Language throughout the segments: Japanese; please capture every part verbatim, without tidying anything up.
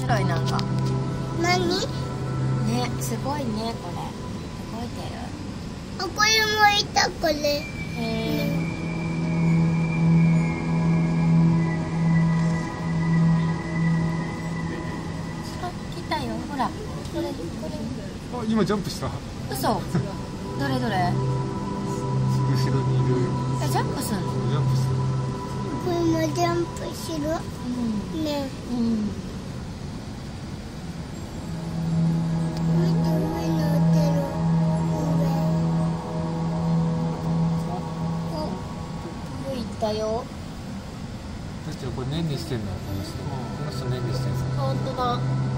白いなんか。 何？ ね、すごいねこれ。動いてる。 あ、これもいたこれ。 へえ。あ、来たよ。ほら、これこれ。 あ、今ジャンプした。 嘘。どれどれ？ 後ろにいる。 え、ジャンプすんの？ ジャンプした。 これもジャンプする。 うん。 ね。 うん。 見て上乗ってる。上。 お、行ったよ。 だってこれ年にしてんのこの人。この人年にしてんの。 本当だ。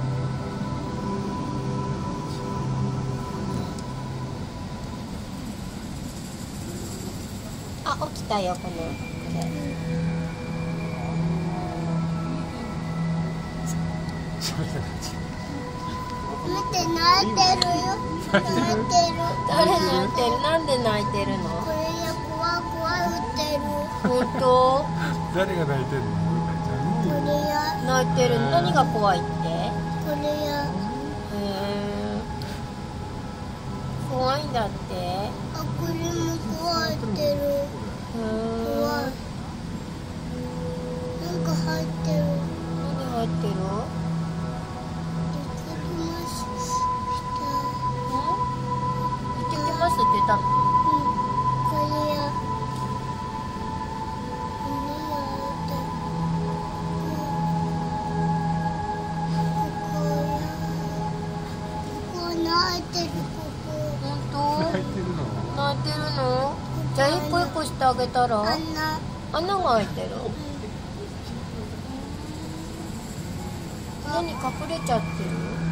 あ、起きたよこの。これ。 見て泣いてるよ。泣いてる。 誰泣いてる？なんで泣いてるの？ これや怖い怖い打ってる。 本当？ 誰が泣いてんの？ これや。 泣いてる。何が怖いって？ これや。 へえ。怖いんだって。 あ、これも怖いってる。 へえ。 怖い。なんか入ってる。 何入ってる？行ってきますって言ったの？ うん、これや。これやって。ここや。ここ泣いてる、ここ。 本当？ 泣いてるの？ 泣いてるの？じゃあ一個一個してあげたら？ あんな。 穴が開いてる？何隠れちゃってる？